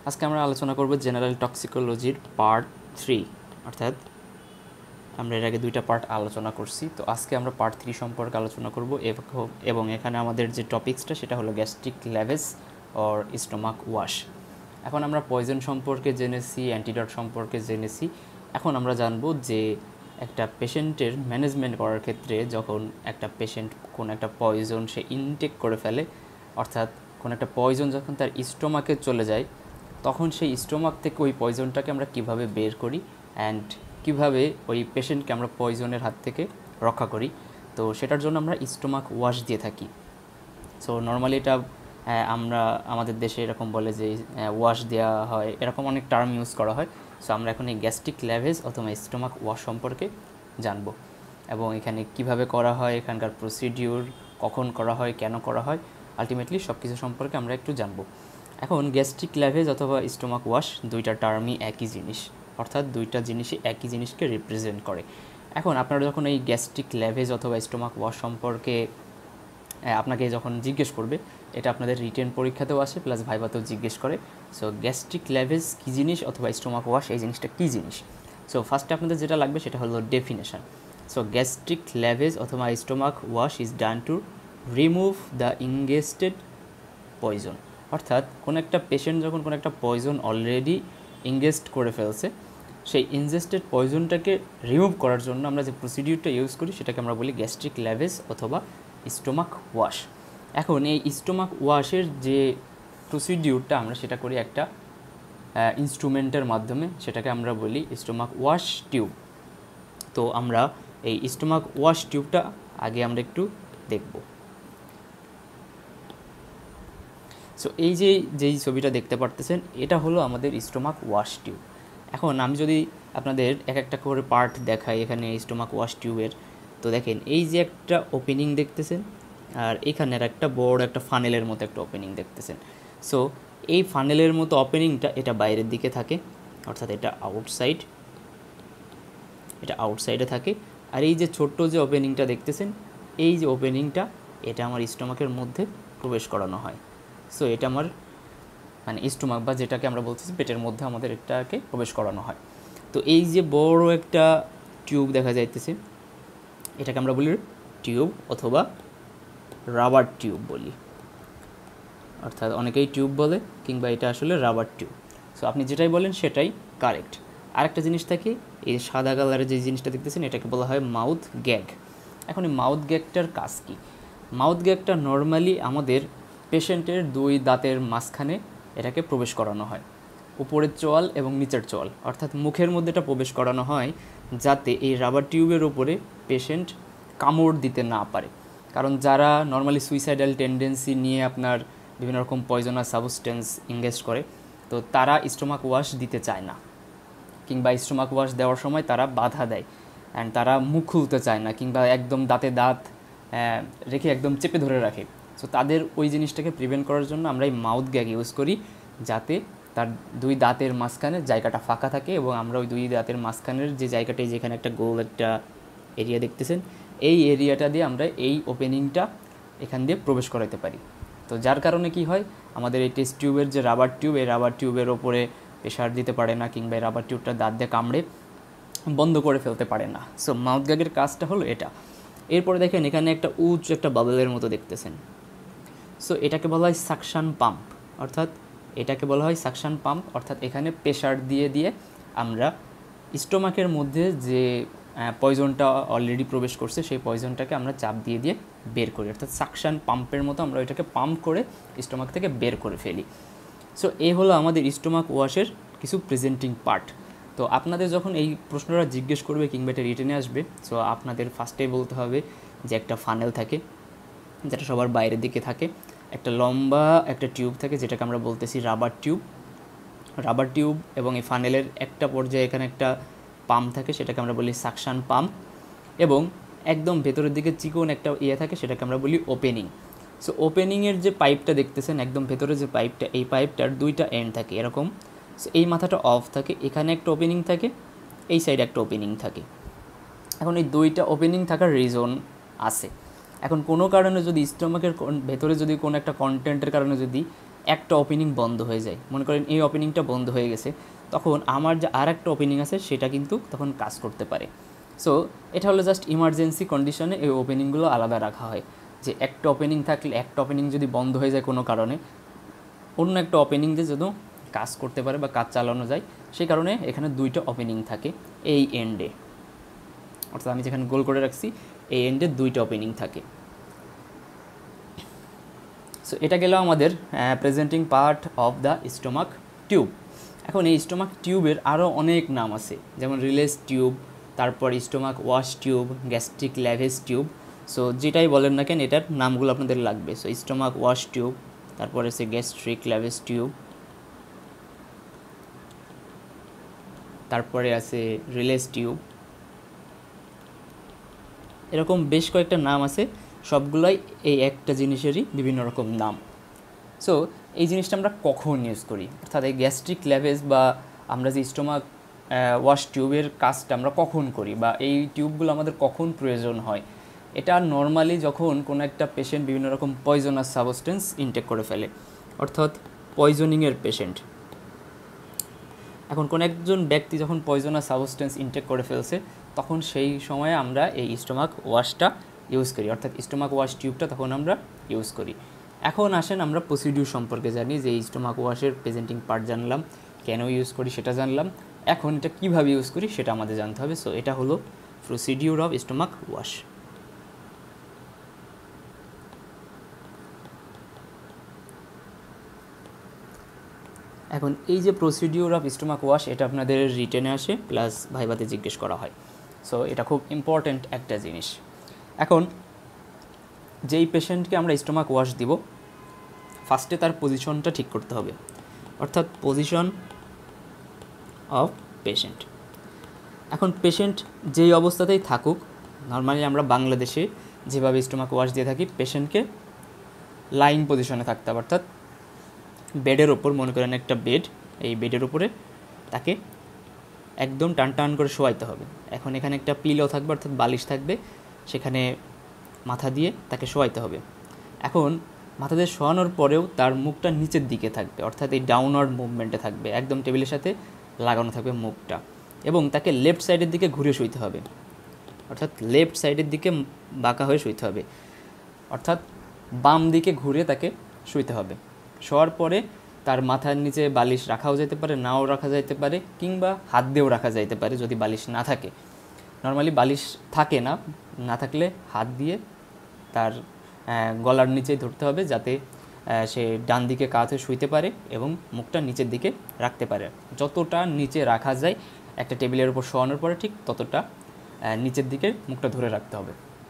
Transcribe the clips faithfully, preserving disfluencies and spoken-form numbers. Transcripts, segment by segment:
আজকে আমরা আলোচনা করব জেনারেল টক্সিকোলজির পার্ট থ্রি, অর্থাৎ আমরা এর আগে দুইটা পার্ট আলোচনা করছি। তো আজকে আমরা পার্ট থ্রি সম্পর্কে আলোচনা করব এবং এখানে আমাদের যে টপিক্সটা সেটা হলো gastric lavage or stomach wash. এখন আমরা পয়জন সম্পর্কে জেনেছি, অ্যান্টিডট সম্পর্কে জেনেছি। এখন আমরা জানবো যে একটা পেশেন্টের ম্যানেজমেন্ট করার ক্ষেত্রে যখন একটা পেশেন্ট কোন একটা পয়জন সে ইনটেক করে ফেলে, অর্থাৎ কোন একটা পয়জন যখন তার স্টোমাকে চলে যায়, তখন সেই স্টোমাক থেকে ওই পয়জনটাকে আমরা কিভাবে বের করি অ্যান্ড কিভাবে ওই পেশেন্টকে আমরা পয়জনের হাত থেকে রক্ষা করি। তো সেটার জন্য আমরা স্টোমাক ওয়াশ দিয়ে থাকি। সো নর্মালি এটা আমরা আমাদের দেশে এরকম বলে যে ওয়াশ দেওয়া হয়, এরকম অনেক টার্ম ইউজ করা হয়। সো আমরা এখন এই গ্যাস্ট্রিক ল্যাভেজ অথবা স্টোমাক ওয়াশ সম্পর্কে জানবো এবং এখানে কিভাবে করা হয়, এখানকার প্রসিডিউর, কখন করা হয়, কেন করা হয়, আলটিমেটলি সব কিছু সম্পর্কে আমরা একটু জানবো। এখন গ্যাস্ট্রিক ল্যাভেজ অথবা স্টোমাক ওয়াশ দুইটা টার্মই একই জিনিস, অর্থাৎ দুইটা জিনিসই একই জিনিসকে রিপ্রেজেন্ট করে। এখন আপনারা যখন এই গ্যাস্ট্রিক ল্যাভেজ অথবা স্টোমাক ওয়াশ সম্পর্কে আপনাকে যখন জিজ্ঞেস করবে, এটা আপনাদের রিটেন পরীক্ষাতেও আসে প্লাস ভাইভাতেও জিজ্ঞেস করে। সো গ্যাস্ট্রিক ল্যাভেজ কী জিনিস অথবা স্টোমাক ওয়াশ এই জিনিসটা কী জিনিস। সো ফার্স্টে আপনাদের যেটা লাগবে সেটা হলো ডেফিনেশন। সো গ্যাস্ট্রিক ল্যাভেজ অথবা stomach wash is done to remove the ingested poison, অর্থাৎ কোনো একটা পেশেন্ট যখন কোনো একটা পয়জন অলরেডি ইনগেস্ট করে ফেলছে, সেই ইনজেস্টেড পয়জনটাকে রিমুভ করার জন্য আমরা যে প্রসিডিউরটা ইউজ করি সেটাকে আমরা বলি গ্যাস্ট্রিক ল্যাভেজ অথবা স্টোমাক ওয়াশ। এখন এই স্টোমাক ওয়াশের যে প্রসিডিউরটা আমরা সেটা করি একটা ইনস্ট্রুমেন্টের মাধ্যমে, সেটাকে আমরা বলি স্টোমাক ওয়াশ টিউব। তো আমরা এই স্টোমাক ওয়াশ টিউবটা আগে আমরা একটু দেখব। সো এই যে যেই ছবিটা দেখতে পারতেছেন এটা হলো আমাদের স্টোমাক ওয়াশ টিউব। এখন আমি যদি আপনাদের এক একটা করে পার্ট দেখাই এখানে স্টোমাক ওয়াশ টিউবের, তো দেখেন এই যে একটা ওপেনিং দেখতেছেন আর এখানের একটা বড় একটা ফানেলের মতো একটা ওপেনিং দেখতেছেন। সো এই ফানেলের মতো ওপেনিংটা এটা বাইরের দিকে থাকে, অর্থাৎ এটা আউটসাইড, এটা আউটসাইডে থাকে। আর এই যে ছোট্ট যে ওপেনিংটা দেখতেছেন, এই যে ওপেনিংটা এটা আমার স্টোমাকের মধ্যে প্রবেশ করানো হয়। সো এটা আমার মানে স্টোমাক বা যেটাকে আমরা বলতেছি পেটের মধ্যে আমাদের এটাকে প্রবেশ করানো হয়। তো এই যে বড় একটা টিউব দেখা যাইতেছে এটাকে আমরা বলি টিউব অথবা রাবার টিউব বলি, অর্থাৎ অনেকেই টিউব বলে কিংবা এটা আসলে রাবার টিউব। সো আপনি যেটাই বলেন সেটাই কারেক্ট। আরেকটা জিনিস থাকে, এই সাদা কালারের যে জিনিসটা দেখতেছেন এটাকে বলা হয় মাউথ গ্যাগ। এখন এই মাউথ গ্যাগটার কাজ কী? মাউথ গ্যাগটা নর্মালি আমাদের পেশেন্টের দুই দাঁতের মাঝখানে এটাকে প্রবেশ করানো হয়, উপরের চোয়াল এবং নিচের চোয়াল, অর্থাৎ মুখের মধ্যে এটা প্রবেশ করানো হয় যাতে এই রাবার টিউবের উপরে পেশেন্ট কামড় দিতে না পারে। কারণ যারা নর্মালি সুইসাইডাল টেন্ডেন্সি নিয়ে আপনার বিভিন্ন রকম পয়জনাস সাবস্টেন্স ইনগেস্ট করে, তো তারা স্টোমাক ওয়াশ দিতে চায় না, কিংবা স্টোমাক ওয়াশ দেওয়ার সময় তারা বাধা দেয় অ্যান্ড তারা মুখ খুলতে চায় না, কিংবা একদম দাঁতে দাঁত রেখে একদম চেপে ধরে রাখে। সো তাদের ওই জিনিসটাকে প্রিভেন্ট করার জন্য আমরা এই মাউথ গ্যাগ ইউজ করি, যাতে তার দুই দাঁতের মাঝখানে জায়গাটা ফাঁকা থাকে এবং আমরা ওই দুই দাঁতের মাঝখানের যে জায়গাটায় যেখানে একটা গোল একটা এরিয়া দেখতেছেন, এই এরিয়াটা দিয়ে আমরা এই ওপেনিংটা এখান দিয়ে প্রবেশ করাতে পারি। তো যার কারণে কি হয়, আমাদের এই টেস্ট টিউবের যে রাবার টিউব, এই রাবার টিউবের ওপরে প্রেশার দিতে পারে না, কিংবা এই রাবার টিউবটা দাঁত দিয়ে কামড়ে বন্ধ করে ফেলতে পারে না। সো মাউথ গ্যাগের কাজটা হলো এটা। এরপরে দেখেন এখানে একটা উঁচু একটা বাবলের মতো দেখতেছেন। সো এটাকে বলা হয় সাকশন পাম্প, অর্থাৎ এটাকে বলা হয় সাকশন পাম্প, অর্থাৎ এখানে প্রেশার দিয়ে দিয়ে আমরা স্টোমাকের মধ্যে যে পয়জনটা অলরেডি প্রবেশ করছে সেই পয়জনটাকে আমরা চাপ দিয়ে দিয়ে বের করি, অর্থাৎ সাকশন পাম্পের মতো আমরা ওইটাকে পাম্প করে স্টোমাক থেকে বের করে ফেলি। সো এই হলো আমাদের স্টোমাক ওয়াশের কিছু প্রেজেন্টিং পার্ট। তো আপনাদের যখন এই প্রশ্নটা জিজ্ঞেস করবে কিংবা এটা রিটেনে আসবে, সো আপনাদের ফার্স্টেই বলতে হবে যে একটা ফানেল থাকে যেটা সবার বাইরের দিকে থাকে, একটা লম্বা একটা টিউব থাকে যেটাকে আমরা বলতেছি রাবার টিউব, রাবার টিউব এবং এই ফানেলের একটা পর্যায়ে এখানে একটা পাম্প থাকে সেটাকে আমরা বলি সাকশন পাম্প, এবং একদম ভেতরের দিকে চিকন একটা ইয়ে থাকে সেটাকে আমরা বলি ওপেনিং। সো ওপেনিংয়ের যে পাইপটা দেখতেছেন একদম ভেতরে যে পাইপটা, এই পাইপটার দুইটা এন্ড থাকে এরকম। সো এই মাথাটা অফ থাকে, এখানে একটা ওপেনিং থাকে, এই সাইডে একটা ওপেনিং থাকে। এখন এই দুইটা ওপেনিং থাকার রিজন আছে। এখন কোনো কারণে যদি স্টোমাকের ভেতরে যদি কোনো একটা কন্টেন্টের কারণে যদি একটা ওপেনিং বন্ধ হয়ে যায়, মনে করেন এই ওপেনিংটা বন্ধ হয়ে গেছে, তখন আমার যে আর একটা ওপেনিং আছে সেটা কিন্তু তখন কাজ করতে পারে। সো এটা হলো জাস্ট ইমার্জেন্সি কন্ডিশনে এই ওপেনিংগুলো আলাদা রাখা হয়, যে একটা ওপেনিং থাকলে একটা ওপেনিং যদি বন্ধ হয়ে যায় কোনো কারণে, অন্য একটা ওপেনিং দিয়ে যেন কাজ করতে পারে বা কাজ চালানো যায়, সেই কারণে এখানে দুইটা ওপেনিং থাকে এই এন্ডে, অর্থাৎ আমি যেখানে গোল করে রাখছি এই এন্ডে দুইটা ওপেনিং থাকে। সো এটা গেল আমাদের presenting part of the stomach tube. এখন এই স্টোমাক টিউবের আরও অনেক নাম আছে, যেমন রিলেস টিউব, তারপর stomach wash tube, gastric lavage tube. So যেটাই বলেন না কেন এটার নামগুলো আপনাদের লাগবে। সো স্টোমাক ওয়াশ টিউব, তারপরে আছে গ্যাস্ট্রিক ল্যাভেজ টিউব, তারপরে আছে রিলেস টিউব, এরকম বেশ কয়েকটা নাম আছে, সবগুলাই এই একটা জিনিসেরই বিভিন্ন রকম নাম। সো এই জিনিসটা আমরা কখন ইউজ করি, অর্থাৎ এই গ্যাস্ট্রিক ল্যাভেজ বা আমরা যে স্টোমাক ওয়াশ টিউবের কাজটা আমরা কখন করি বা এই টিউবগুলো আমাদের কখন প্রয়োজন হয়, এটা নর্মালি যখন কোনো একটা পেশেন্ট বিভিন্ন রকম পয়জনাস সাবস্টেন্স ইনটেক করে ফেলে, অর্থাৎ পয়জনিংয়ের পেশেন্ট। এখন কোনো একজন ব্যক্তি যখন পয়জনাস সাবস্টেন্স ইনটেক করে ফেলছে, তখন সেই সময়ে আমরা এই স্টোমাক ওয়াশটা ইউজ করি, অর্থাৎ স্টোমাক ওয়াশ টিউবটা তখন আমরা ইউজ করি। এখন আসেন আমরা প্রসিডিউর সম্পর্কে জানি, যে এই স্টোমাক ওয়াশের প্রেজেন্টিং পার্ট জানলাম, কেন ইউজ করি সেটা জানলাম, এখন এটা কীভাবে ইউজ করি সেটা আমাদের জানতে হবে। সো এটা হলো প্রসিডিউর অফ স্টোমাক ওয়াশ। এখন এই যে প্রসিডিউর অফ স্টোমাক ওয়াশ, এটা আপনাদের রিটেনে আসে প্লাস ভাইভাতে জিজ্ঞেস করা হয়। সো এটা খুব ইম্পর্ট্যান্ট একটা জিনিস। এখন যেই পেশেন্টকে আমরা স্টোমাক ওয়াশ দিব, ফার্স্টে তার পজিশনটা ঠিক করতে হবে, অর্থাৎ পজিশন অফ পেশেন্ট। এখন পেশেন্ট যেই অবস্থাতেই থাকুক, নর্মালি আমরা বাংলাদেশে যেভাবে স্টোমাক ওয়াশ দিয়ে থাকি, পেশেন্টকে লাইং পজিশনে থাকতে হবে, অর্থাৎ বেডের ওপর, মনে করেন একটা বেড, এই বেডের উপরে তাকে একদম টান টান করে শোয়াইতে হবে। এখন এখানে একটা পিলো থাকবে, অর্থাৎ বালিশ থাকবে, সেখানে মাথা দিয়ে তাকে শোয়াইতে হবে। এখন মাথা দিয়ে শোয়ানোর পরেও তার মুখটা নিচের দিকে থাকবে, অর্থাৎ এই ডাউনওয়ার্ড মুভমেন্টে থাকবে, একদম টেবিলের সাথে লাগানো থাকবে মুখটা, এবং তাকে লেফট সাইডের দিকে ঘুরে শুইতে হবে, অর্থাৎ লেফট সাইডের দিকে বাঁকা হয়ে শুইতে হবে, অর্থাৎ বাম দিকে ঘুরে তাকে শুইতে হবে। শোয়ার পরে তার মাথার নিচে বালিশ রাখাও যেতে পারে, নাও রাখা যাইতে পারে, কিংবা হাত দিয়েও রাখা যাইতে পারে যদি বালিশ না থাকে। নর্মালি বালিশ থাকে না, না থাকলে হাত দিয়ে তার গলার নিচেই ধরতে হবে, যাতে সে ডান দিকে কাত হয়ে শুইতে পারে এবং মুখটা নিচের দিকে রাখতে পারে। যতটা নিচে রাখা যায় একটা টেবিলের উপর শোয়ানোর পরে, ঠিক ততটা নিচের দিকে মুখটা ধরে রাখতে হবে।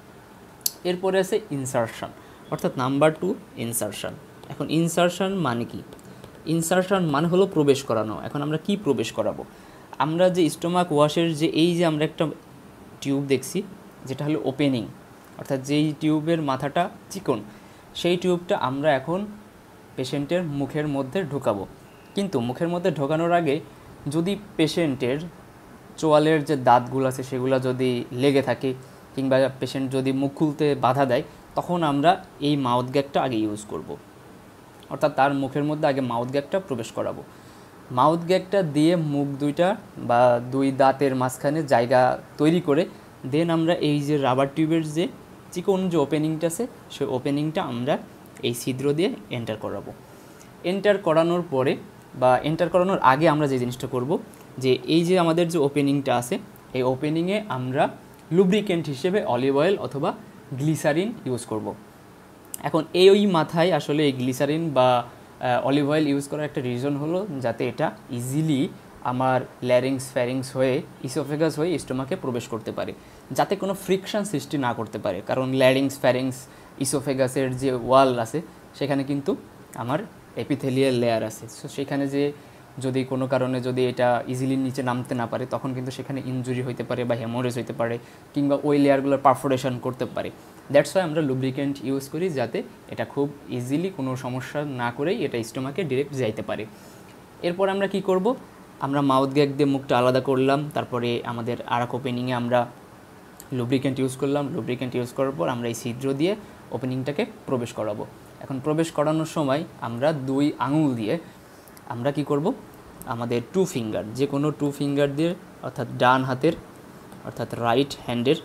এরপরে আছে ইনসারশন, অর্থাৎ নাম্বার টু ইনসারশন। এখন ইনসারশন মানে কি? ইনসারশন মানে হলো প্রবেশ করানো। এখন আমরা কি প্রবেশ করাবো? আমরা যে স্টোমাক ওয়াশের যে এই যে আমরা একটা টিউব দেখছি, যেটা হলো ওপেনিং, অর্থাৎ যেই টিউবের মাথাটা চিকন, সেই টিউবটা আমরা এখন পেশেন্টের মুখের মধ্যে ঢোকাবো। কিন্তু মুখের মধ্যে ঢোকানোর আগে যদি পেশেন্টের চোয়ালের যে দাঁতগুলো আছে সেগুলো যদি লেগে থাকে, কিংবা পেশেন্ট যদি মুখ খুলতে বাধা দেয়, তখন আমরা এই মাউথ গ্যাগটা আগে ইউজ করব। অর্থাৎ তার মুখের মধ্যে আগে মাউথ গ্যাগটা প্রবেশ করাবো। মাউথ গ্যাগটা দিয়ে মুখ দুইটা বা দুই দাঁতের মাঝখানে জায়গা তৈরি করে দেন আমরা এই যে রাবার টিউবের যে চিকন যে ওপেনিংটা আছে, সেই ওপেনিংটা আমরা এই ছিদ্র দিয়ে এন্টার করাবো। এন্টার করানোর পরে বা এন্টার করানোর আগে আমরা যে জিনিসটা করব, যে এই যে আমাদের যে ওপেনিংটা আছে, এই ওপেনিংয়ে আমরা লুব্রিকেন্ট হিসেবে অলিভ অয়েল অথবা গ্লিসারিন ইউজ করব। এখন এই ওই মাথায় আসলে এই গ্লিসারিন বা অলিভ অয়েল ইউজ করার একটা রিজন হলো যাতে এটা ইজিলি আমার ল্যারিংস ফ্যারিংস হয়ে ইসোফেগাস হয়ে স্টোমাকে প্রবেশ করতে পারে, যাতে কোনো ফ্রিকশন সৃষ্টি না করতে পারে। কারণ ল্যারিংস ফ্যারিংস ইসোফেগাসের যে ওয়াল আছে সেখানে কিন্তু আমার এপিথেলিয়াল লেয়ার আছে। সো সেখানে যে যদি কোনো কারণে যদি এটা ইজিলি নিচে নামতে না পারে, তখন কিন্তু সেখানে ইনজুরি হতে পারে বা হেমোরেজ হতে পারে, কিংবা ওই লেয়ারগুলোর পারফোরেশন করতে পারে। দ্যাটস ওয়াই আমরা লুব্রিকেন্ট ইউজ করি, যাতে এটা খুব ইজিলি কোনো সমস্যা না করেই এটা স্টোমাকে ডিরেক্ট যাইতে পারে। এরপর আমরা কি করব, আমরা মাউথ গ্যাগ দিয়ে মুখটা আলাদা করলাম, তারপরে আমাদের আরেক ওপেনিংয়ে আমরা লুব্রিকেন্ট ইউজ করলাম। লুব্রিকেন্ট ইউজ করার পর আমরা এই ছিদ্র দিয়ে ওপেনিংটাকে প্রবেশ করাবো। এখন প্রবেশ করানোর সময় আমরা দুই আঙুল দিয়ে আমরা কি করব, আমাদের টু ফিঙ্গার, যে কোনো টু ফিঙ্গার দিয়ে, অর্থাৎ ডান হাতের অর্থাৎ রাইট হ্যান্ডের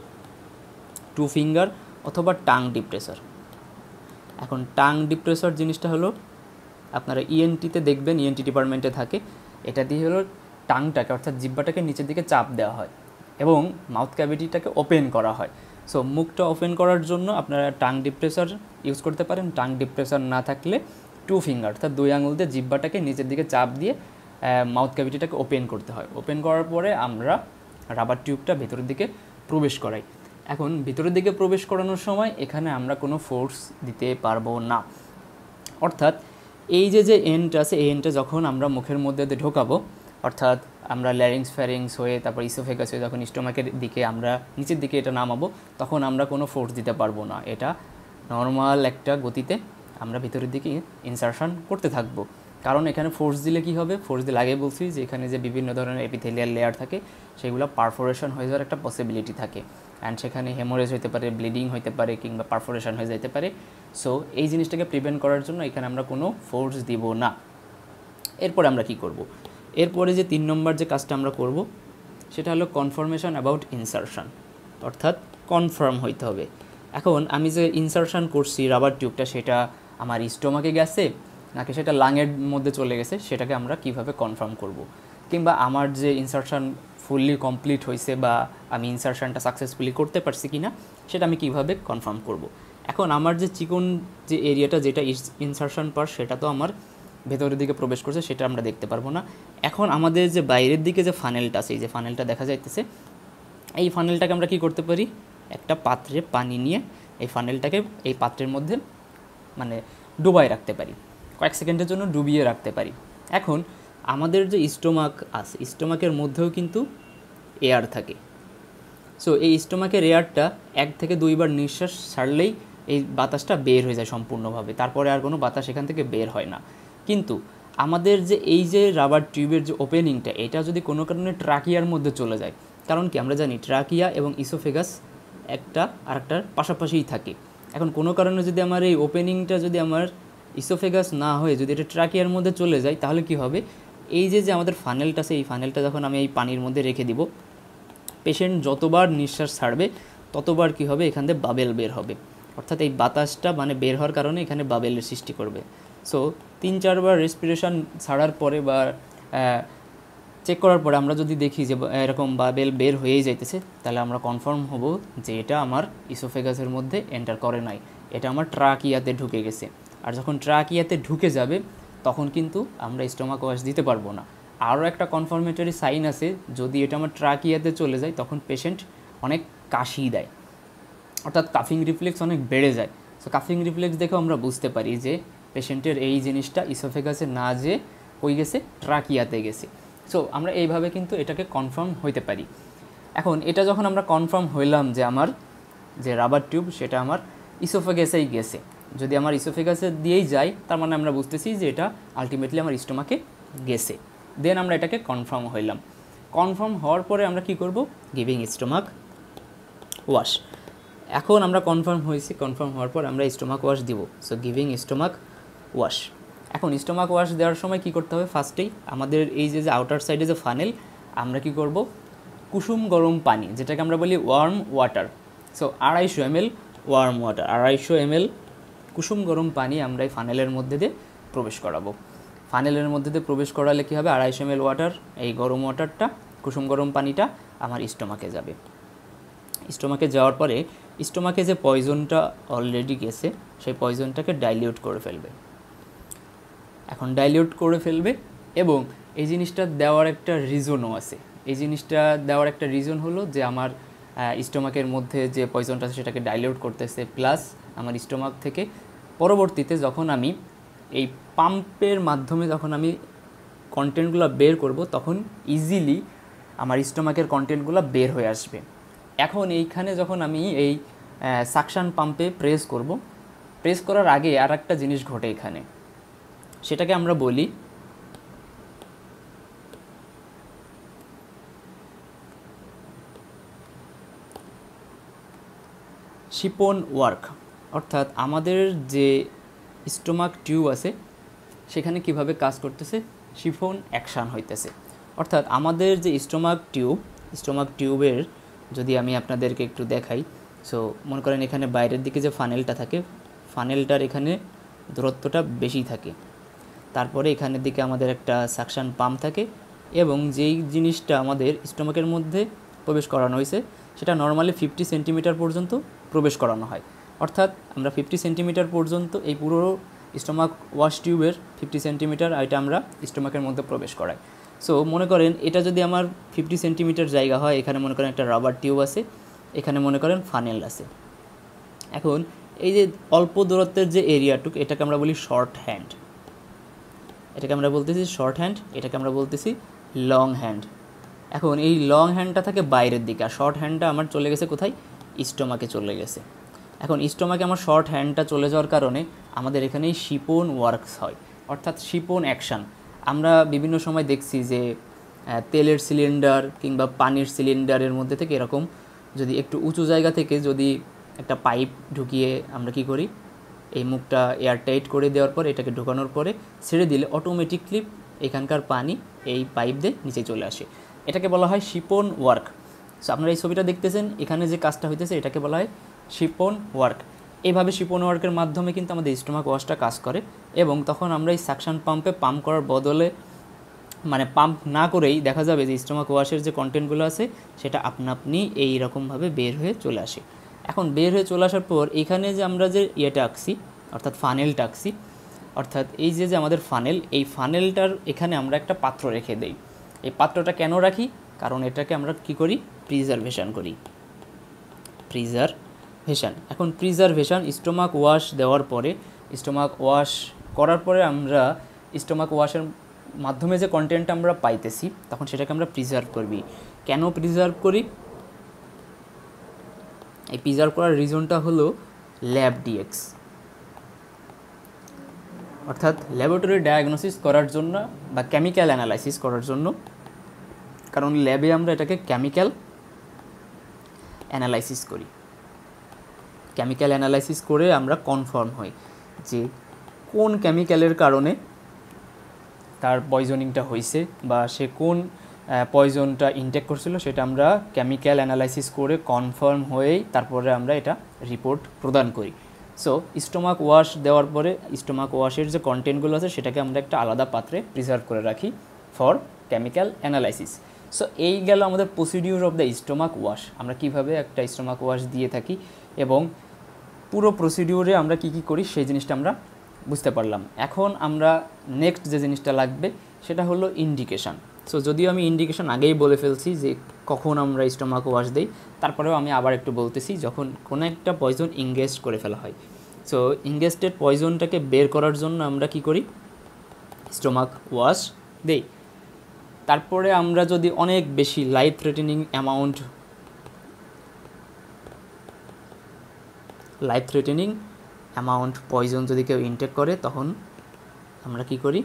টু ফিঙ্গার অথবা টাং ডিপ্রেসর। এখন টাং ডিপ্রেসর জিনিসটা হলো আপনারা ইএনটিতে দেখবেন, ইএনটি ডিপার্টমেন্টে থাকে, এটা দিয়ে হলো টাংটাকে অর্থাৎ জিহ্বাটাকে নিচের দিকে চাপ দেওয়া হয় এবং মাউথ ক্যাভিটিটাকে ওপেন করা হয়। সো মুখটা ওপেন করার জন্য আপনারা টাং ডিপ্রেসর ইউজ করতে পারেন। টাং ডিপ্রেসর না থাকলে টু ফিঙ্গার অর্থাৎ দুই আঙুল দিয়ে জিহ্বাটাকে নিচের দিকে চাপ দিয়ে মাউথ ক্যাভিটিটাকে ওপেন করতে হয়। ওপেন করার পরে আমরা রাবার টিউবটা ভেতরের দিকে প্রবেশ করাই। এখন ভিতরের দিকে প্রবেশ করানোর সময় এখানে আমরা কোনো ফোর্স দিতে পারবো না, অর্থাৎ এই যে যে এন্ড আছে এই এন্ডটা যখন আমরা মুখের মধ্যে দিয়ে ঢোকাবো, অর্থাৎ আমরা ল্যারিংস ফ্যারিংস হয়ে তারপর ইসোফেগাস হয়ে যখন স্টোমাকের দিকে আমরা নিচের দিকে এটা নামাবো, তখন আমরা কোনো ফোর্স দিতে পারবো না। এটা নর্মাল একটা গতিতে আমরা ভিতরের দিকে ইনসারশন করতে থাকবো। কারণ এখানে ফোর্স দিলে কি হবে, ফোর্স দিলে আগে বলছি যে এখানে যে বিভিন্ন ধরনের এপিথেলিয়াল লেয়ার থাকে সেগুলো পারফোরেশন হয়ে যাওয়ার একটা পসিবিলিটি থাকে, অ্যান্ড সেখানে হেমোরেজ হতে পারে, ব্লিডিং হতে পারে, কিংবা পারফোরেশন হয়ে যেতে পারে। সো এই জিনিসটাকে প্রিভেন্ট করার জন্য এখানে আমরা কোনো ফোর্স দিব না। এরপরে আমরা কি করব, এরপরে যে তিন নম্বর যে কাজটা আমরা করব সেটা হলো কনফার্মেশন অ্যাবাউট ইনসারশন, অর্থাৎ কনফার্ম হইতে হবে। এখন আমি যে ইনসারশন করছি রাবার টিউবটা, সেটা আমার স্টোমাকে গেছে নাকি সেটা লাংয়ের মধ্যে চলে গেছে, সেটাকে আমরা কিভাবে কনফার্ম করব, কিংবা আমার যে ইনসারশন ফুললি কমপ্লিট হয়েছে বা আমি ইনসারশনটা সাকসেসফুলি করতে পারছি কি না সেটা আমি কিভাবে কনফার্ম করব। এখন আমার যে চিকন যে এরিয়াটা যেটা ইনসারশন পার, সেটা তো আমার ভেতরের দিকে প্রবেশ করছে, সেটা আমরা দেখতে পারবো না। এখন আমাদের যে বাইরের দিকে যে ফানেলটা আছে, এই যে ফানেলটা দেখা যাইতেছে, এই ফানেলটাকে আমরা কি করতে পারি, একটা পাত্রে পানি নিয়ে এই ফানেলটাকে এই পাত্রের মধ্যে মানে ডুবাই রাখতে পারি, কয়েক সেকেন্ডের জন্য ডুবিয়ে রাখতে পারি। এখন আমাদের যে স্টোমাক আছে, স্টোমাকের মধ্যেও কিন্তু এয়ার থাকে। সো এই স্টোমাকের এয়ারটা এক থেকে দুইবার নিঃশ্বাস ছাড়লেই এই বাতাসটা বের হয়ে যায় সম্পূর্ণভাবে, তারপরে আর কোনো বাতাস এখান থেকে বের হয় না। কিন্তু আমাদের যে এই যে রাবার টিউবের যে ওপেনিংটা, এটা যদি কোনো কারণে ট্রাকিয়ার মধ্যে চলে যায়, কারণ কি আমরা জানি ট্রাকিয়া এবং ইসোফেগাস একটা আরেকটার পাশাপাশিই থাকে। এখন কোনো কারণে যদি আমার এই ওপেনিংটা যদি আমার ইসোফেগাস না হয়ে যদি এটা ট্রাকিয়ার মধ্যে চলে যায়, তাহলে কি হবে, এই যে যে আমাদের ফানেলটা আছে, এই ফানেলটা যখন আমি এই পানির মধ্যে রেখে দিব, পেশেন্ট যতবার নিঃশ্বাস ছাড়বে ততবার কি হবে, এখান থেকে বাবেল বের হবে, অর্থাৎ এই বাতাসটা মানে বের হওয়ার কারণে এখানে বাবেলের সৃষ্টি করবে। সো তিন চারবার রেসপিরেশন ছাড়ার পরে বা চেক করার পরে আমরা যদি দেখি যে এরকম বাবেল বের হয়েই যাইতেছে, তাহলে আমরা কনফার্ম হব যে এটা আমার ইসোফেগাসের মধ্যে এন্টার করে নাই, এটা আমার ট্রাকিয়াতে ঢুকে গেছে। আর যখন ট্রাকিয়াতে ঢুকে যাবে তখন কিন্তু আমরা স্টোমাক ওয়াশ দিতে পারবো না। আরও একটা কনফার্মেটরি সাইন আছে, যদি এটা আমার ট্রাকিয়াতে চলে যায় তখন পেশেন্ট অনেক কাশি দেয়, অর্থাৎ কাফিং রিফ্লেক্স অনেক বেড়ে যায়। সো কাফিং রিফ্লেক্স দেখেও আমরা বুঝতে পারি যে পেশেন্টের এই জিনিসটা ইসোফেগাসে না যে হয়ে গেছে, ট্রাকিয়াতে গেছে। সো আমরা এইভাবে কিন্তু এটাকে কনফার্ম হইতে পারি। এখন এটা যখন আমরা কনফার্ম হইলাম যে আমার যে রাবার টিউব সেটা আমার ইসোফেগাসেই গেছে, যদি আমার ইসোফেগাসে দিয়েই যায় তার মানে আমরা বুঝতেছি যে এটা আলটিমেটলি আমার স্টোমাকে গেছে। দেন আমরা এটাকে কনফার্ম হইলাম। কনফার্ম হওয়ার পরে আমরা কি করব, গিভিং স্টোমাক ওয়াশ। এখন আমরা কনফার্ম হয়েছি, কনফার্ম হওয়ার পর আমরা স্টোমাক ওয়াশ দিব। So giving stomach wash. এখন স্টোমাক ওয়াশ দেওয়ার সময় কি করতে হবে, ফার্স্টেই আমাদের এই যে যে আউটার সাইডে যে ফানেল, আমরা কি করব, কুসুম গরম পানি, যেটাকে আমরা বলি ওয়ার্ম ওয়াটার। সো আড়াইশো এম এল ওয়ার্ম ওয়াটার, আড়াইশো এম এল কুসুম গরম পানি আমরা এই ফানেলের মধ্যে দিয়ে প্রবেশ করাবো। ফানেলের মধ্যে দিয়ে প্রবেশ করালে কী হবে, আড়াইশো এম এল ওয়াটার, এই গরম ওয়াটারটা, কুসুম গরম পানিটা আমার স্টোমাকে যাবে। স্টোমাকে যাওয়ার পরে স্টোমাকে যে পয়জনটা অলরেডি গেছে সেই পয়জনটাকে ডাইলিউট করে ফেলবে। এখন ডাইলিউট করে ফেলবে এবং এই জিনিসটা দেওয়ার একটা রিজনও আছে। এই জিনিসটা দেওয়ার একটা রিজন হলো যে আমার স্টোমাকের মধ্যে যে পয়জনটা আছে সেটাকে ডাইলিউট করতেছে, প্লাস আমার স্টোমাক থেকে পরবর্তীতে যখন আমি এই পাম্পের মাধ্যমে যখন আমি কন্টেন্টগুলো বের করব তখন ইজিলি আমার স্টোমাকের কন্টেন্টগুলো বের হয়ে আসবে। এখন এইখানে যখন আমি এই সাকশন পাম্পে প্রেস করব, প্রেস করার আগে আর একটা জিনিস ঘটে এখানে, সেটাকে আমরা বলি শিপন ওয়ার্ক। অর্থাৎ আমাদের যে স্টোমাক টিউব আছে সেখানে কিভাবে কাজ করতেছে, শিফন অ্যাকশান হইতেছে। অর্থাৎ আমাদের যে স্টোমাক টিউব, স্টোমাক টিউবের যদি আমি আপনাদেরকে একটু দেখাই, সো মনে করেন এখানে বাইরের দিকে যে ফানেলটা থাকে, ফানেলটার এখানে দূরত্বটা বেশি থাকে। তারপরে এখানের দিকে আমাদের একটা সাকশান পাম্প থাকে, এবং যেই জিনিসটা আমাদের স্টোমাকের মধ্যে প্রবেশ করানো হয়েছে সেটা নর্মালি ফিফটি সেন্টিমিটার পর্যন্ত প্রবেশ করানো হয়। অর্থাৎ আমরা ফিফটি সেন্টিমিটার পর্যন্ত এই পুরো স্টোমাক ওয়াশ টিউবের ফিফটি সেন্টিমিটার এটা আমরা স্টোমাকের মধ্যে প্রবেশ করাই। সো মনে করেন এটা যদি আমার ফিফটি সেন্টিমিটার জায়গা হয়, এখানে মনে করেন একটা রাবার টিউব আছে, এখানে মনে করেন ফানেল আছে। এখন এই যে অল্প দূরত্বের যে এরিয়াটুক এটাকে আমরা বলি শর্ট হ্যান্ড, এটাকে আমরা বলতেছি শর্ট হ্যান্ড, এটাকে আমরা বলতেছি লং হ্যান্ড। এখন এই লং হ্যান্ডটা থাকে বাইরের দিকে, আর শর্ট হ্যান্ডটা আমার চলে গেছে কোথায়, স্টোমাকে চলে গেছে। এখন স্টোমাকে আমার শর্ট হ্যান্ডটা চলে যাওয়ার কারণে আমাদের এখানে শিপন ওয়ার্কস হয়, অর্থাৎ শিপন অ্যাকশান। আমরা বিভিন্ন সময় দেখছি যে তেলের সিলিন্ডার কিংবা পানির সিলিন্ডারের মধ্যে থেকে এরকম যদি একটু উঁচু জায়গা থেকে যদি একটা পাইপ ঢুকিয়ে আমরা কি করি, এই মুখটা এয়ারটাইট করে দেওয়ার পর এটাকে ঢোকানোর পরে ছেড়ে দিলে অটোমেটিকলি এখানকার পানি এই পাইপ দিয়ে নিচে চলে আসে, এটাকে বলা হয় শিপন ওয়ার্ক। সো আপনারা এই ছবিটা দেখতেছেন, এখানে যে কাজটা হইতেছে এটাকে বলা হয় শিপন ওয়ার্ক। এইভাবে শিপন ওয়ার্কের মাধ্যমে কিন্তু আমাদের স্টোমাক ওয়াশটা কাজ করে, এবং তখন আমরা এই সাকশন পাম্পে পাম্প করার বদলে মানে পাম্প না করেই দেখা যাবে যে স্টোমাক ওয়াশের যে কন্টেন্টগুলো আছে সেটা আপনা আপনি এইরকমভাবে বের হয়ে চলে আসে। এখন বের হয়ে চলে আসার পর এখানে যে আমরা যে ইয়েটা আঁকছি অর্থাৎ ফানেলটা আঁকছি, অর্থাৎ এই যে যে আমাদের ফানেল, এই ফানেলটার এখানে আমরা একটা পাত্র রেখে দেই। এই পাত্রটা কেন রাখি, কারণ এটাকে আমরা কি করি, প্রিজারভেশন করি, প্রিজারভেশন। এখন প্রিজারভেশন স্টোমাক ওয়াশ দেওয়ার পরে, স্টোমাক ওয়াশ করার পরে আমরা স্টোমাক ওয়াশের মাধ্যমে যে কন্টেন্টটা আমরা পাইতেছি তখন সেটাকে আমরা প্রিজার্ভ করবি। কেন প্রিজার্ভ করি, এই প্রিজার্ভ করার রিজনটা হলো ল্যাব ডিএক্স, অর্থাৎ ল্যাবরেটরি ডায়াগনোসিস করার জন্য বা কেমিক্যাল অ্যানালাইসিস করার জন্য। কারণ ল্যাবে আমরা এটাকে কেমিক্যাল অ্যানালাইসিস করি, কেমিক্যাল অ্যানালাইসিস করে আমরা কনফার্ম হই যে কোন কেমিক্যালের কারণে তার পয়জনিংটা হয়েছে বা সে কোন পয়জনটা ইনটেক করছিল, সেটা আমরা কেমিক্যাল অ্যানালাইসিস করে কনফার্ম হয়েই তারপরে আমরা এটা রিপোর্ট প্রদান করি। সো স্টোমাক ওয়াশ দেওয়ার পরে স্টোমাক ওয়াশের যে কন্টেন্টগুলো আছে সেটাকে আমরা একটা আলাদা পাত্রে প্রিজার্ভ করে রাখি ফর কেমিক্যাল অ্যানালাইসিস। সো এই গেল আমাদের procedure of the stomach wash, আমরা কিভাবে একটা স্টোমাক ওয়াশ দিয়ে থাকি এবং পুরো প্রসিডিউরে আমরা কি কি করি সেই জিনিসটা আমরা বুঝতে পারলাম। এখন আমরা নেক্সট যে জিনিসটা লাগবে সেটা হলো ইন্ডিকেশান। সো যদিও আমি ইন্ডিকেশান আগেই বলে ফেলছি যে কখন আমরা স্টোমাক ওয়াশ দিই, তারপরেও আমি আবার একটু বলতেছি, যখন কোনো একটা পয়জন ইনগেস্ট করে ফেলা হয়। সো ইনগেস্টেড পয়জনটাকে বের করার জন্য আমরা কি করি, স্টোমাক ওয়াশ দেই। তারপরে আমরা যদি অনেক বেশি life threatening amount life threatening amount poison যদি কেউ ইনটেক করে তখন আমরা কি করি,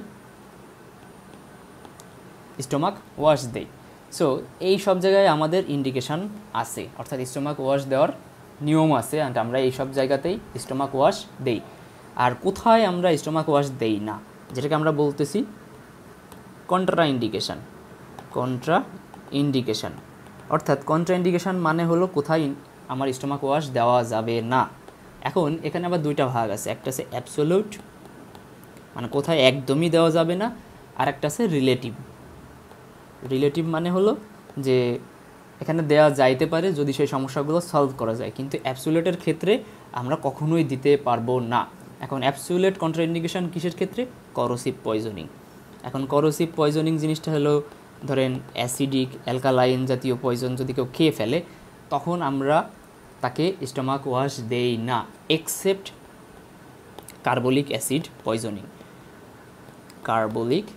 স্টোমাক ওয়াশ দেই। সো এই সব জায়গায় আমাদের ইন্ডিকেশান আছে, অর্থাৎ স্টোমাক ওয়াশ দেওয়ার নিয়ম আছে, অ্যান্ড আমরা এই সব জায়গাতেই স্টোমাক ওয়াশ দেই। আর কোথায় আমরা স্টোমাক ওয়াশ দেই না, যেটাকে আমরা বলতেছি কন্ট্রা ইন্ডিকেশান। কন্ট্রা ইন্ডিকেশান অর্থাৎ কন্ট্রা ইন্ডিকেশান মানে হলো কোথায় আমার স্টোমাক ওয়াশ দেওয়া যাবে না। এখন এখানে আবার দুইটা ভাগ আছে, একটা আছে অ্যাবসোলিউট মানে কোথায় একদমই দেওয়া যাবে না, আর একটা আছে রিলেটিভ। রিলেটিভ মানে হলো যে এখানে দেওয়া যাইতে পারে যদি সেই সমস্যাগুলো সলভ করা যায়, কিন্তু অ্যাবসোলিউটের ক্ষেত্রে আমরা কখনোই দিতে পারবো না। এখন অ্যাবসোলিউট কন্ট্রাইন্ডিকেশন কিসের ক্ষেত্রে, করোসিভ পয়জনিং। এখন করোসিভ পয়জনিং জিনিসটা হলো ধরেন অ্যাসিডিক অ্যালকালাইন জাতীয় পয়জন যদি কেউ খেয়ে ফেলে তখন আমরা তাকে স্টোমাক ওয়াশ দেই না, except carbolic acid poisoning. Carbolic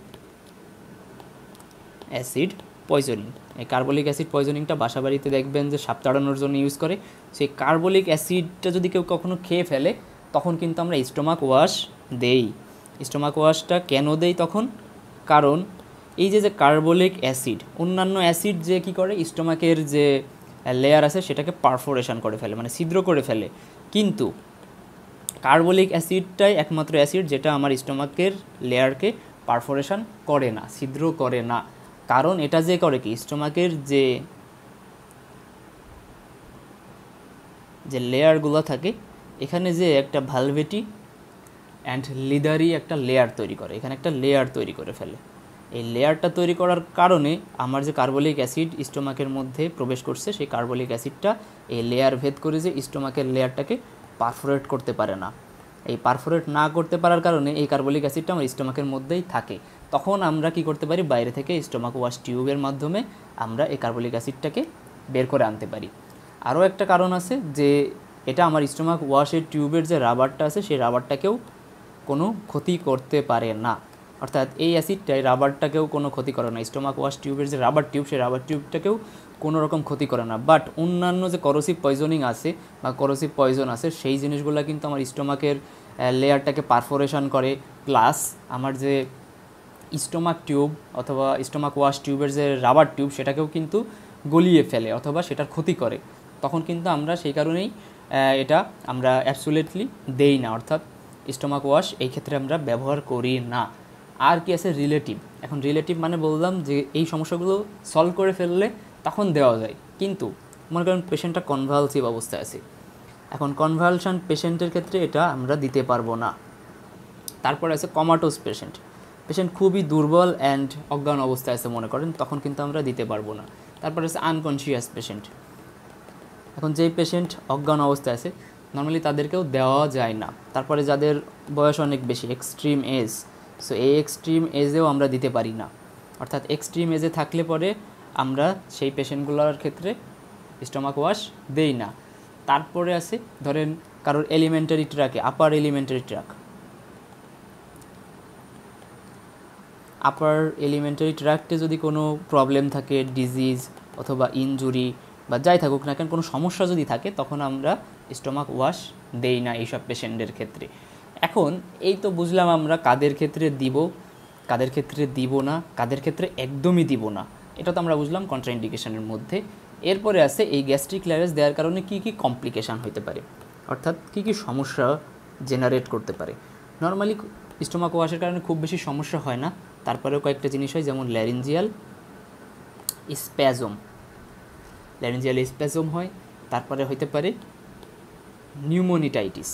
acid poisoning, এই কার্বলিক অ্যাসিড পয়জনিংটা বাসা বাড়িতে দেখবেন যে সাপ তাড়ানোর জন্য ইউজ করে। সেই কার্বলিক অ্যাসিডটা যদি কেউ কখনো খেয়ে ফেলে তখন কিন্তু আমরা স্টোমাক ওয়াশ দেই। স্টোমাক ওয়াশটা কেন দেই তখন, কারণ এই যে যে কার্বলিক অ্যাসিড, অন্যান্য অ্যাসিড যে কি করে স্টোমাকের যে লেয়ার আছে সেটাকে পারফোরেশন করে ফেলে, মানে ছিদ্র করে ফেলে, কিন্তু কার্বলিক অ্যাসিডটাই একমাত্র অ্যাসিড যেটা আমার স্টোমাকের লেয়ারকে পারফোরেশন করে না, ছিদ্র করে না। কারণ এটা যে করে কি, স্টোমাকের যে যে লেয়ারগুলো থাকে এখানে যে একটা ভালভেটি অ্যান্ড লিদারি একটা লেয়ার তৈরি করে, এখানে একটা লেয়ার তৈরি করে ফেলে। এই লেয়ারটা তৈরি করার কারণে আমার যে কার্বলিক অ্যাসিড স্টোমাকের মধ্যে প্রবেশ করছে, সেই কার্বলিক অ্যাসিডটা এই লেয়ার ভেদ করে যে স্টোমাকের লেয়ারটাকে পারফোরেট করতে পারে না। এই পারফোরেট না করতে পারার কারণে এই কার্বলিক অ্যাসিডটা আমার স্টোমাকের মধ্যেই থাকে। তখন আমরা কি করতে পারি, বাইরে থেকে স্টোমাক ওয়াশ টিউবের মাধ্যমে আমরা এই কার্বলিক অ্যাসিডটাকে বের করে আনতে পারি। আরও একটা কারণ আছে যে এটা আমার স্টোমাক ওয়াশের টিউবের যে রাবারটা আছে সেই রাবারটাকেও কোনো ক্ষতি করতে পারে না। অর্থাৎ এই অ্যাসিডটাই রাবারটাকেও কোনো ক্ষতি করে না। স্টোমাক ওয়াশ টিউবের যে রাবার টিউব, সেই রাবার টিউবটাকেও কোনো রকম ক্ষতি করে না। বাট অন্যান্য যে করোসিভ পয়জনিং আছে বা করোসিভ পয়জন আছে, সেই জিনিসগুলো কিন্তু আমার স্টোমাকের লেয়ারটাকে পারফোরেশন করে, প্লাস আমার যে স্টোমাক টিউব অথবা স্টোমাক ওয়াশ টিউবের যে রাবার টিউব সেটাকেও কিন্তু গলিয়ে ফেলে অথবা সেটার ক্ষতি করে। তখন কিন্তু আমরা সেই কারণেই এটা আমরা অ্যাবসোলিউটলি দেই না, অর্থাৎ স্টোমাক ওয়াশ এই ক্ষেত্রে আমরা ব্যবহার করি না। আর কি আছে, রিলেটিভ। এখন রিলেটিভ মানে বললাম যে এই সমস্যাগুলো সলভ করে ফেললে তখন দেওয়া যায়, কিন্তু মনে করেন পেশেন্টটা কনভালসিভ অবস্থায় আছে, এখন কনভালশন পেশেন্টের ক্ষেত্রে এটা আমরা দিতে পারবো না। তারপরে আছে কমাটোস পেশেন্ট, পেশেন্ট খুবই দুর্বল অ্যান্ড অজ্ঞান অবস্থায় আছে মনে করেন, তখন কিন্তু আমরা দিতে পারবো না। তারপরে আছে আনকনশিয়াস পেশেন্ট, এখন যেই পেশেন্ট অজ্ঞান অবস্থায় আছে নর্মালি তাদেরকেও দেওয়া যায় না। তারপরে যাদের বয়স অনেক বেশি, এক্সট্রিম এজ, সো এই এক্সট্রিম এজেও আমরা দিতে পারি না। অর্থাৎ এক্সট্রিম এজে থাকলে পরে আমরা সেই পেশেন্টগুলোর ক্ষেত্রে স্টোমাক ওয়াশ দেই না। তারপরে আছে ধরেন কারোর এলিমেন্টারি ট্র্যাকে, upper alimentary tract, upper alimentary ট্র্যাক্টে যদি কোনো প্রবলেম থাকে, ডিজিজ অথবা ইনজুরি বা যাই থাকুক না কেন, কোনো সমস্যা যদি থাকে, তখন আমরা স্টোমাক ওয়াশ দেই না এইসব পেশেন্টের ক্ষেত্রে। এখন এই তো বুঝলাম আমরা কাদের ক্ষেত্রে দিব, কাদের ক্ষেত্রে দিব না, কাদের ক্ষেত্রে একদমই দিব না, এটা তো আমরা বুঝলাম কন্ট্রাইন্ডিকেশনের মধ্যে। এরপরে আছে এই গ্যাস্ট্রিক ল্যারেজ দেওয়ার কারণে কী কী কমপ্লিকেশান হতে পারে, অর্থাৎ কী কী সমস্যা জেনারেট করতে পারে। নর্মালি স্টোমাক ওয়াশের কারণে খুব বেশি সমস্যা হয় না, তারপরেও কয়েকটা জিনিস হয়, যেমন ল্যারিঞ্জিয়াল স্প্যাজম, ল্যারিঞ্জিয়াল স্প্যাজম হয়। তারপরে হইতে পারে নিউমোনিটাইটিস,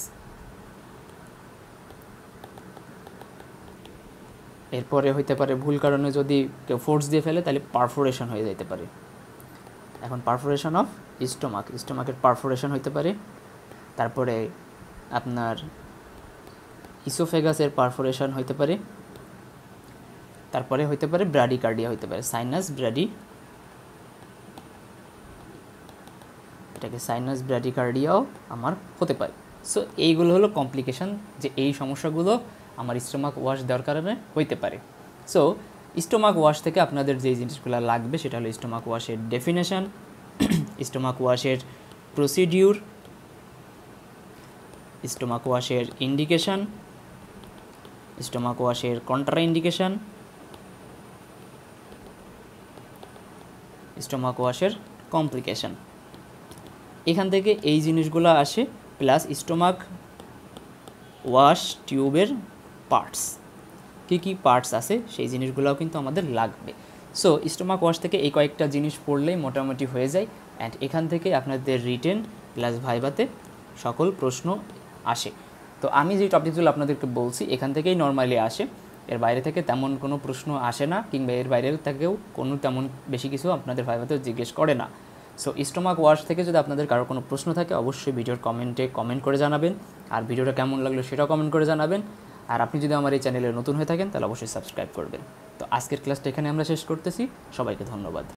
এরপরে হইতে পারে ভুল কারণে যদি কেউ ফোর্স দিয়ে ফেলে তাহলে পারফোরেশন হয়ে যেতে পারে। এখন পারফোরেশন অফ স্টোমাক, স্টোমাকের পারফোরেশন হইতে পারে। তারপরে আপনার ইসোফেগাসের পারফোরেশন হইতে পারে। তারপরে হইতে পারে ব্র্যাডিকার্ডিয়া হইতে পারে, সাইনাস ব্র্যাডি, এটাকে সাইনাস ব্র্যাডিকার্ডিয়াও আমার হতে পারে। সো এইগুলো হলো কমপ্লিকেশান, যে এই সমস্যাগুলো আমার স্টোমাক ওয়াশ দেওয়ার কারণে হইতে পারে। সো স্টোমাক ওয়াশ থেকে আপনাদের যে জিনিসগুলো লাগবে সেটা হলো স্টোমাক ওয়াশের ডেফিনেশন, স্টোমাক ওয়াশের প্রসিডিউর, স্টোমাক ওয়াশের ইন্ডিকেশন, স্টোমাক ওয়াশের কন্ট্রা ইন্ডিকেশন, স্টোমাক ওয়াশের কমপ্লিকেশন। এখান থেকে এই জিনিসগুলো আসে, প্লাস স্টোমাক ওয়াশ টিউবের পার্টস, কী কী পার্টস আছে সেই জিনিসগুলোও কিন্তু আমাদের লাগবে। সো স্টোমাক ওয়াশ থেকে এই কয়েকটা জিনিস পড়লেই মোটামুটি হয়ে যায়, অ্যান্ড এখান থেকে আপনাদের রিটেন প্লাস ভাইভাতে সকল প্রশ্ন আসে। তো আমি যে টপিকগুলো আপনাদেরকে বলছি এখান থেকেই নর্মালি আসে, এর বাইরে থেকে তেমন কোনো প্রশ্ন আসে না, কিংবা এর বাইরের থেকেও কোনো তেমন বেশি কিছু আপনাদের ভাইভাতেও জিজ্ঞেস করে না। সো স্টোমাক ওয়াশ থেকে যদি আপনাদের কারো কোনো প্রশ্ন থাকে অবশ্যই ভিডিওর কমেন্টে কমেন্ট করে জানাবেন, আর ভিডিওটা কেমন লাগলো সেটাও কমেন্ট করে জানাবেন। আর আপনি যদি আমার এই চ্যানেলে নতুন হয়ে থাকেন তাহলে অবশ্যই সাবস্ক্রাইব করবেন। তো আজকের ক্লাসটা এখানে আমরা শেষ করতেছি, সবাইকে ধন্যবাদ।